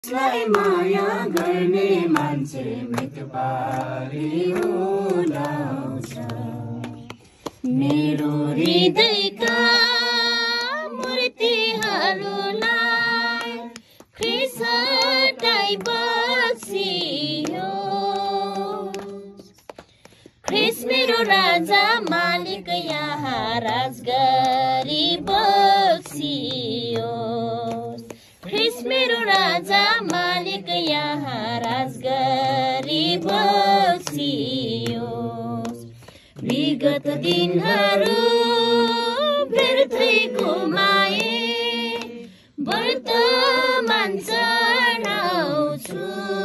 ख्रिस्टलाई माया गर्ने मान्छे मृत्यु पारी उडाउँछ। मेरो हृदयका मूर्तिहरूलाई ख्रिस्ट बक्सियो। ख्रिस्ट मेरो राजा मालिक यहाँ राजगरी बक्सियो। ख्रिस्ट मेरो राजा मालिक यहाँ राजगरी बक्सियो। विगत दिनहरू व्यर्थै गुमाए वर्तमान चढाउँछु।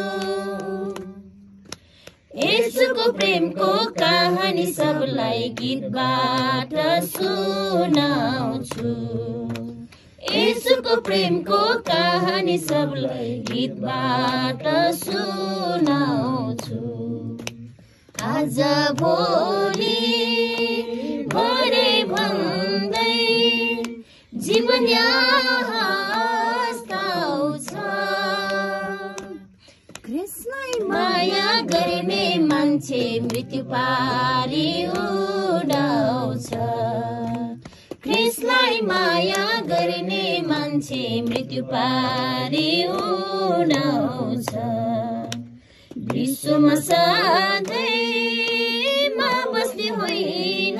येशूको प्रेमको कहानी सबलाई गीतबाट सुनाउँछु। येशूको प्रेमको कहानी सबलाई गीतबाट सुनाउँछु। आज भोलि भरे भन्दै जीवन यहाँ आउँछ। ख्रिस्टलाई माया गर्ने मान्छे मृत्यु पारी उडाउँछ। ख्रिस्टलाई माया गर्ने मान्छे मृत्यु पारी उडाउँछ। विश्वमा सधैँमा बस्ने होइन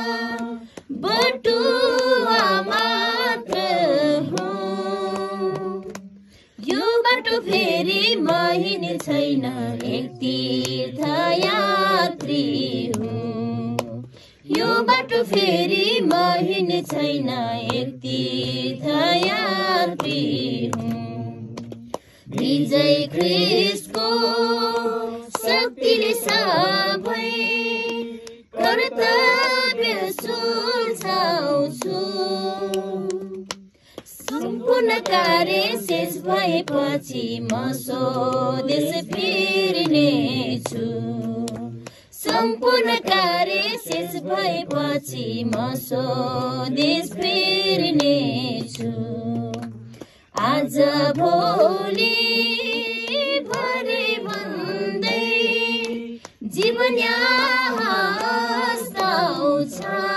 बटुवा मात्र हो। यो बाटो फेरि महिने छैन एक तीर्थयात्री हुँ। यो बाटो फेरि महिने छैन एक तीर्थयात्री हुँ। विजय ख्रिस्टको शक्तिले सबै कर्तव्य सुल्झाउँछु। सम्पूर्ण कार्य शेष भएपछि म स्वदेश फिर्नेछु। सम्पूर्ण कार्य शेष भएपछि म स्वदेश फिर्नेछु। आज भोलि भरे भन्दै जीवन यहाँ आउँछ।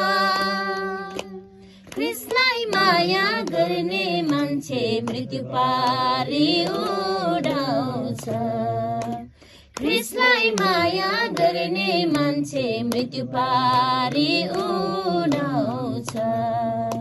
ख्रिस्टलाई माया गर्ने मान्छे मृत्यु पारी उडाउँछ। ख्रिस्टलाई माया गर्ने मान्छे मृत्यु पारी उडाउँछ।